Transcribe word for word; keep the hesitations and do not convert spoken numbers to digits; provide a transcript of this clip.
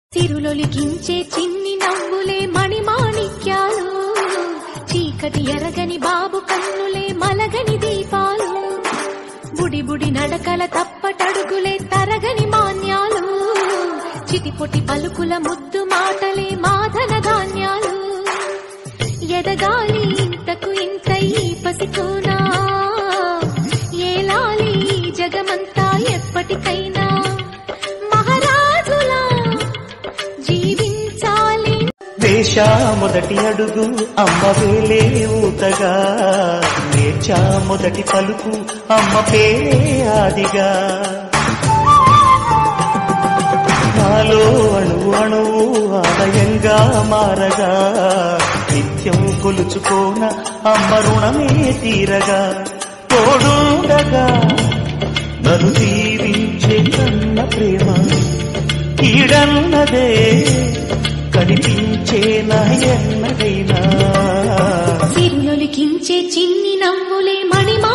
సిరులొలికించే చిన్ని నవ్వులే మణిమాణిక్యాలు, చీకటి ఎరగని బాబు కన్నులే మలగని దీపాలు, బుడి బుడి నడకల తప్పటడుగులే తరగని మాన్యాలు, చిటిపొటి పలుకుల ముద్దు మాటలే మాధన ధాన్యాలు, ఎదగాలి ఇంతకు ఇంత ఈ పసికోనా, ఏలాలి జగమంతా ఎప్పటికైనా, మహారాజులా జీవించాలి. వేషా మొదటి అడుగు అమ్మ వేలే ఊతగా, నేర్చా మొదటి పలుకు అమ్మ పేరే ఆదిగా, నాలో అణువు అణువు ఆలయంగా మారగా, నిత్యం కొలుచుకోన అమ్మ రుణమే తీరగా, తోడుండగా నన్ను దీవించే కన్న ప్రేమ ఈడన్నదే కనిపించేనా ఎన్నదైనా. సిరులొలికించే చిన్ని నవ్వులే మణిమా